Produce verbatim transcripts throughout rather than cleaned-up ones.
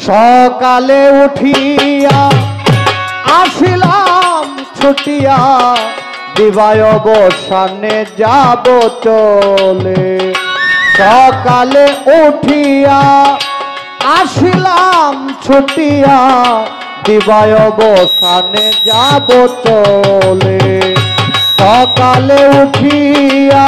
সকালে উঠিয়া আসিলাম ছুটিয়া দিবায় অবসানে যাব চলে। সকালে উঠিয়া আসিলাম ছুটিয়া দিবায় অবসানে যাব চলে। সকালে উঠিয়া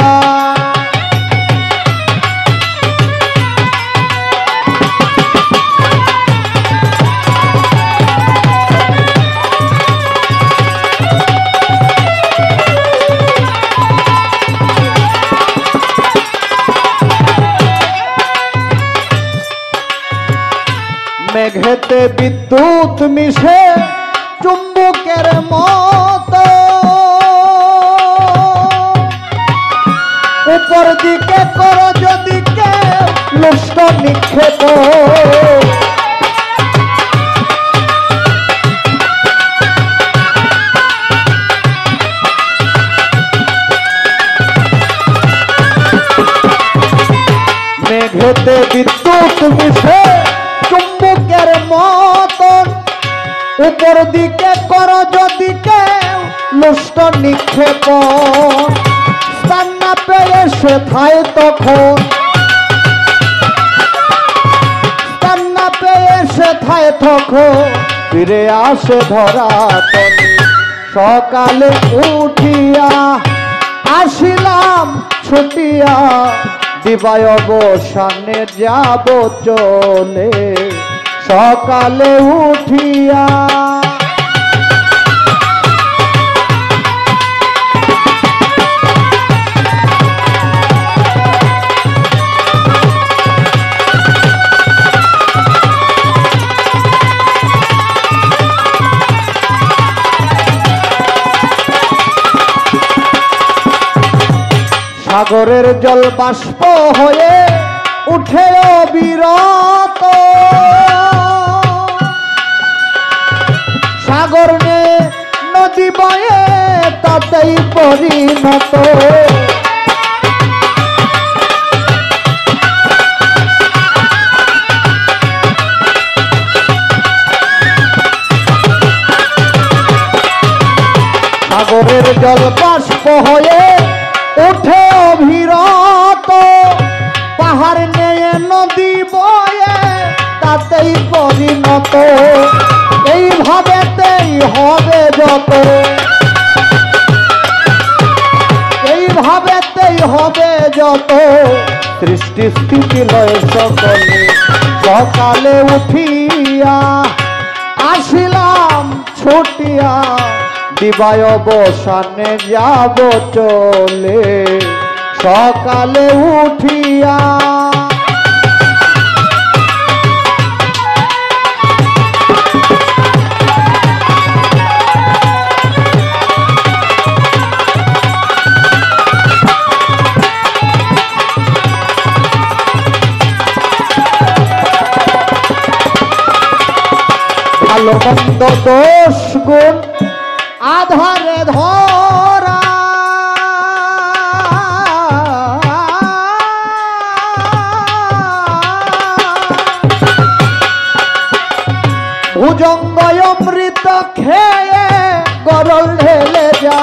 মেঘেতে বিদ্যুৎ মিশে চুম্বকের মতো উপর দিকে করো যদি কেউ লুষ্ট নিক্ষেপ। মেঘেতে বিদ্যুৎ মিশে চুম্বকের মতন উপর দিকে করো যদি কেউ লুষ্ট নিক্ষেপ। স্থান না পেয়ে সেথায় তখন স্থান না পেয়ে সেথায় তখন ফিরে আসে ধরাতলে। সকালে উঠিয়া আসিলাম ছুটিয়া দিবায় অবসানে যাব চলে। সকালে উঠিয়া সাগরের জল বাষ্প হয়ে উঠে অবিরত। সাগর নে নদী বয়ে তাতেই পরিণত। সাগরের জল বাষ্প হয়ে উঠে অবিরত। পাহাড় নেয়ে নদী বয়ে তাতেই পরিণত। এইভাবেতেই হবে যত এইভাবেতেই হবে যত সৃষ্টি স্থিতি লয় সকলে। সকালে উঠিয়া আসিলাম ছুটিয়া দিবায় অবসানে যাব চলে। সকালে উঠিয়া ভালো মন্দ দোষ গুণ আধারে ধরা ভুজঙ্গ অমৃত খেয়ে গরল ঢেলে যা।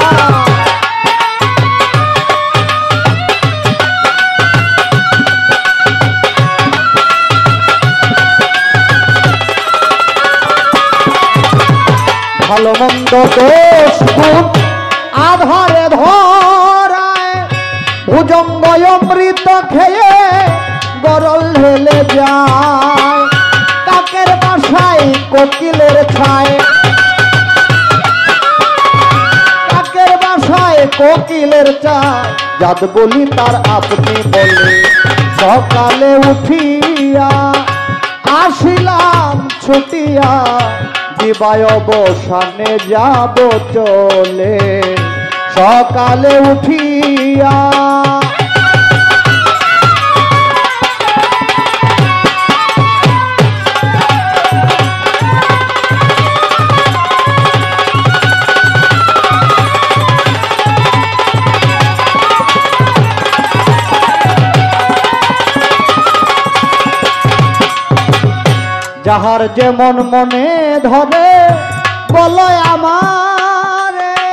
ভালো মন্দ দোষ গুণ আধারে ধরায় ভুজঙ্গ অমৃত খেয়ে গরল ঢেলে যায়। কাকের বাসায় কোকিলের ছায় কাকের বাসায় কোকিলের চায় যাদ বলি তার আপনি বলে। সকালে উঠিয়া আসিলাম ছুটিয়া দিবায় অবসানে যাব চলে। সকালে উঠিয়া যাহার যেমন মনে ধরে বলো আমার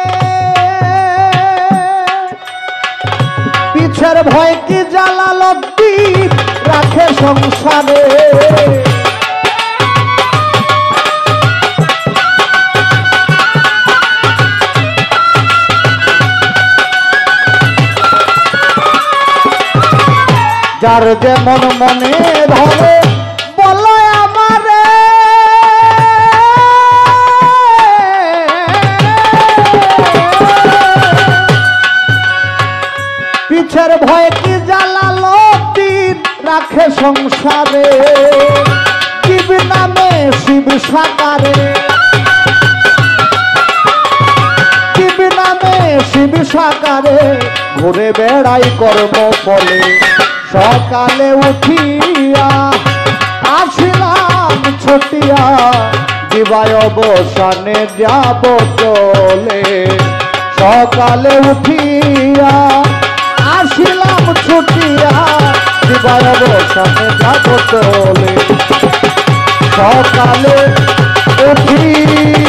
পিছের ভয় কি জ্বালা লব্ধি রাখে সংসারে যার যেমন মনে ধরে বলো আমারে পিছের ভয় কি জ্বালালো দিন রাখে সংসারে শিব নামে শিব সাকারে শিব নামে শিব সাকারে ঘুরে বেড়াই কর্ম ফলে সকালে উঠিয়া আসিলাম ছুটিয়া দিবায় অবসানে যাব চলে সকালে উঠিয়া আসিলাম ছুটিয়া দিবায় অবসানে যাব চলে সকালে উঠিয়া